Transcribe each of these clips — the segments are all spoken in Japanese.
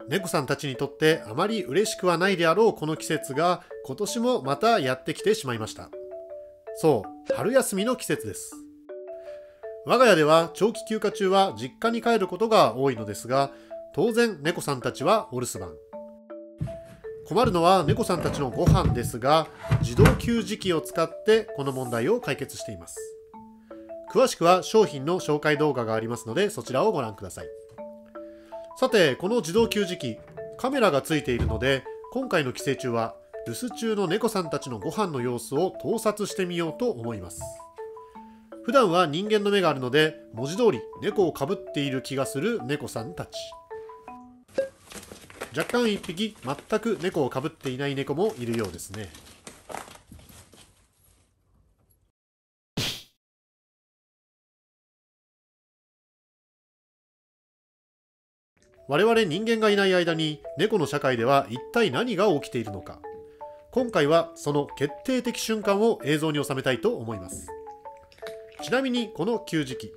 猫さんたちにとってあまり嬉しくはないであろうこの季節が今年もまたやってきてしまいました。そう、春休みの季節です。我が家では長期休暇中は実家に帰ることが多いのですが、当然猫さんたちはお留守番。困るのは猫さんたちのご飯ですが、自動給餌器を使ってこの問題を解決しています。詳しくは商品の紹介動画がありますので、そちらをご覧ください。さて、この自動給餌器、カメラがついているので、今回の寄生虫は留守中の猫さんたちのご飯の様子を盗撮してみようと思います。普段は人間の目があるので、文字通り猫をかぶっている気がする猫さんたち。若干一匹全く猫をかぶっていない猫もいるようですね。我々人間がいない間に猫の社会では一体何が起きているのか。今回はその決定的瞬間を映像に収めたいと思います。ちなみにこの給餌器、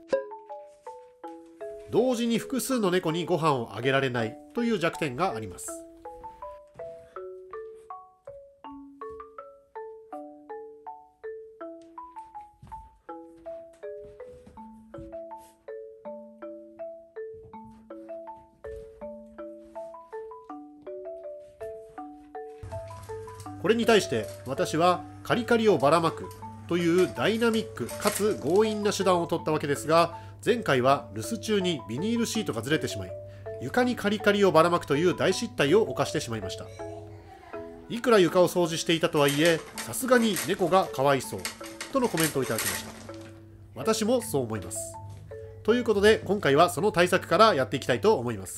同時に複数の猫にご飯をあげられないという弱点があります。これに対して私はカリカリをばらまくというダイナミックかつ強引な手段を取ったわけですが、前回は留守中にビニールシートがずれてしまい、床にカリカリをばらまくという大失態を犯してしまいました。いくら床を掃除していたとはいえ、さすがに猫がかわいそうとのコメントをいただきました。私もそう思います。ということで今回はその対策からやっていきたいと思います。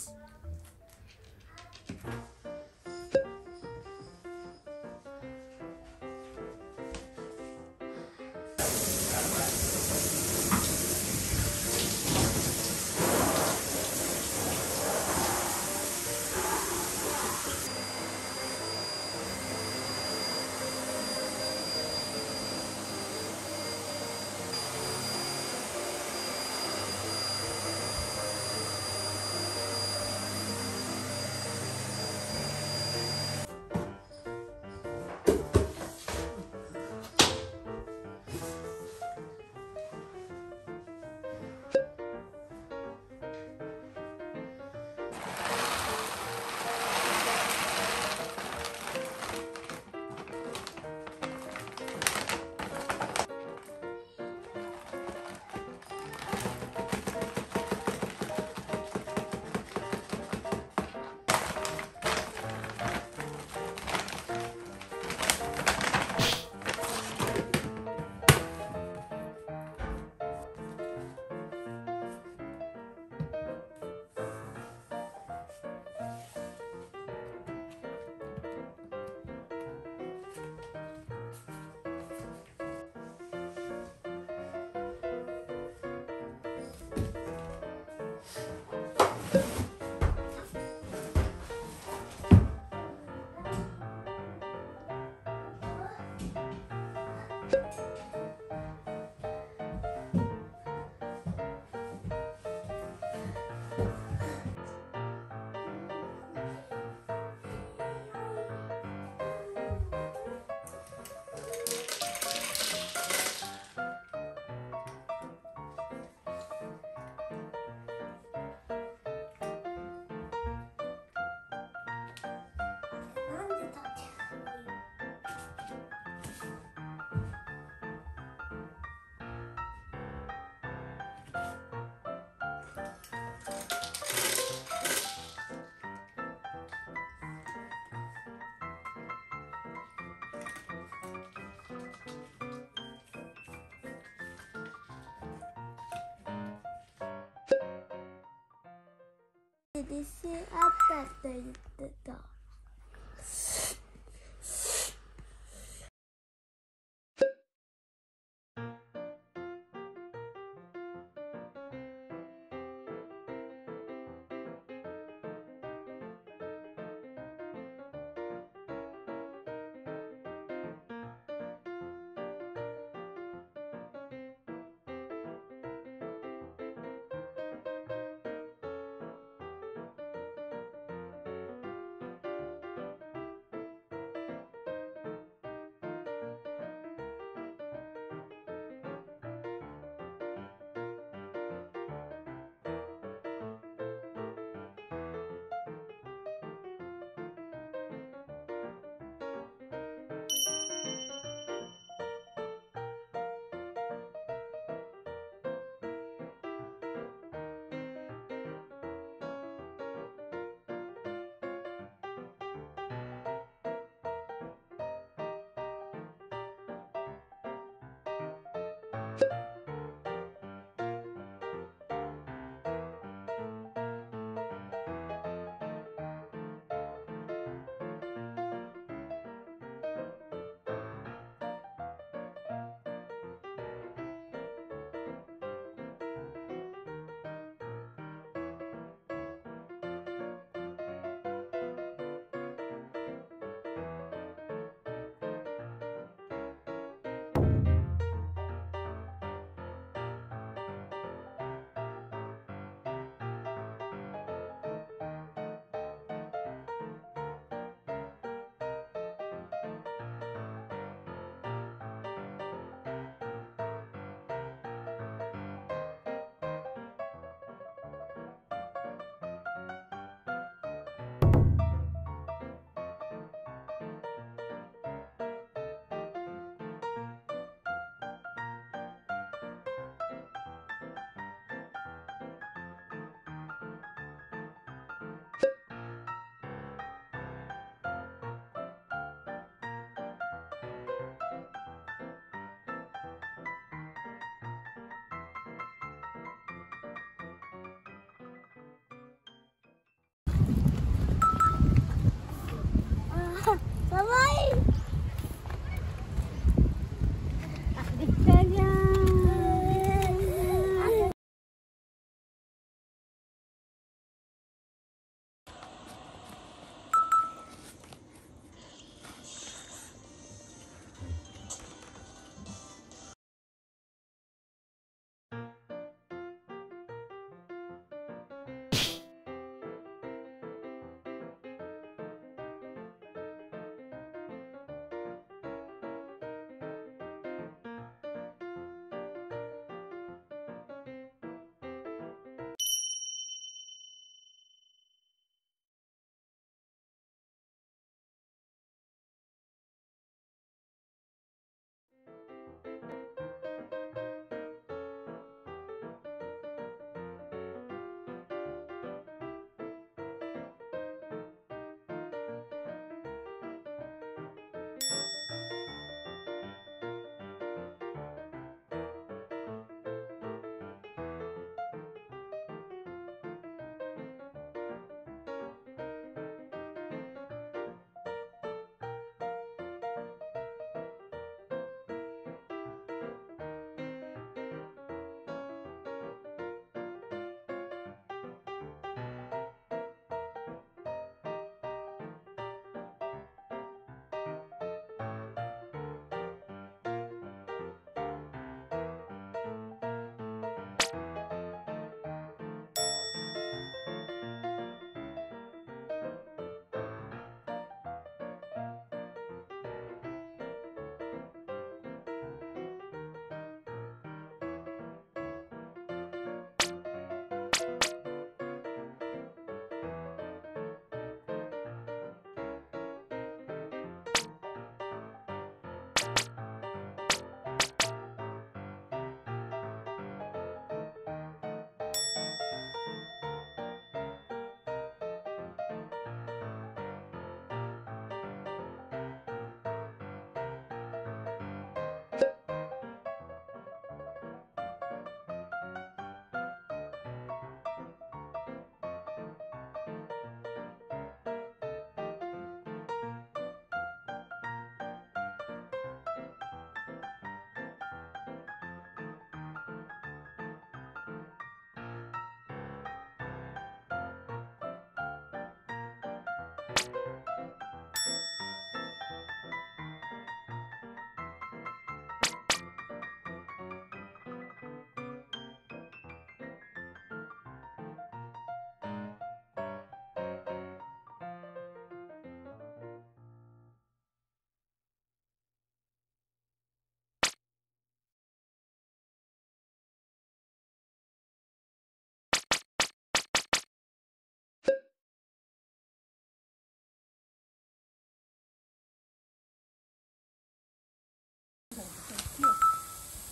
自信あったって言ってた。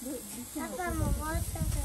パパももう一つ。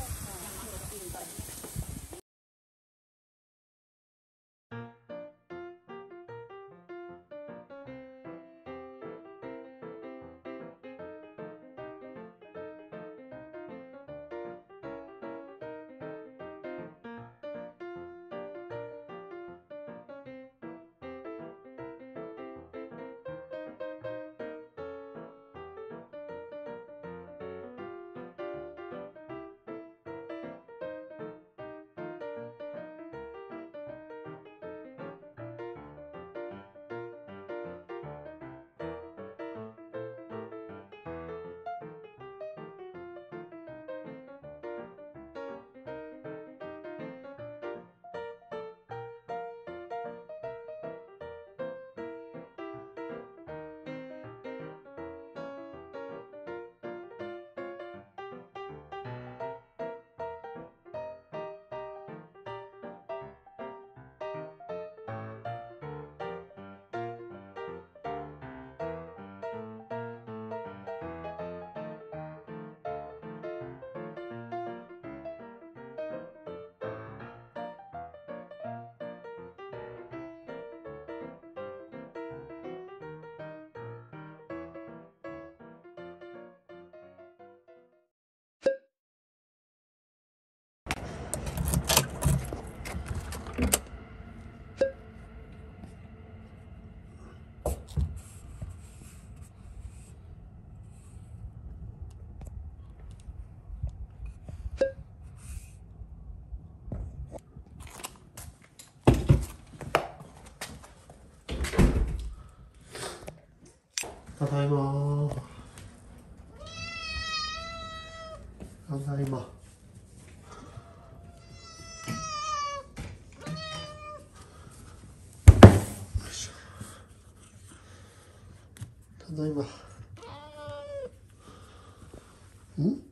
ただいま。ただいま。ただいま。ん？